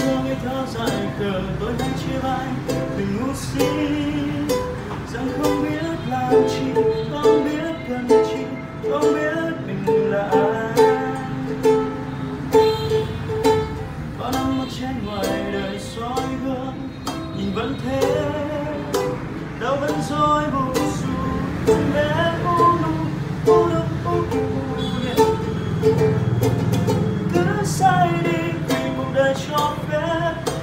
giờ ngày thở dài khờ tôi hay chia vai mình ngu si rằng không biết làm chi, không biết cần chi, không biết mình là ai. Bao năm ở trên ngoài đời soi gương nhìn vẫn thế, đâu vẫn dối buồn dù không bé cứ sai đi vì cuộc đời cho phép